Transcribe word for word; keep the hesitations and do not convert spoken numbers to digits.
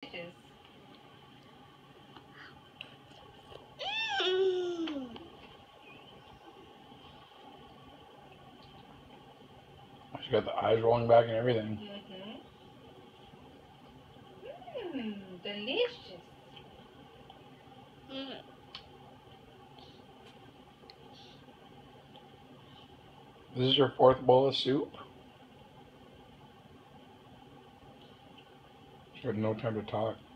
delicious. Mm. She got the eyes rolling back and everything. Mm-hmm. Mmm, delicious. Mm. This is your fourth bowl of soup? She had no time to talk.